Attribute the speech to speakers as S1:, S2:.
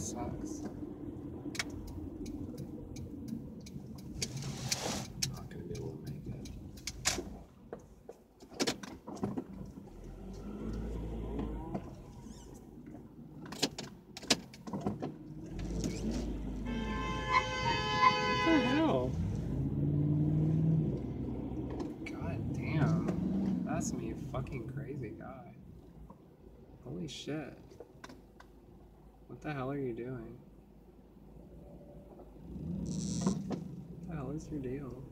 S1: sucks. Not gonna be able to make it. What the hell? God damn. That's me, a fucking crazy guy. Holy shit. What the hell are you doing? What the hell is your deal?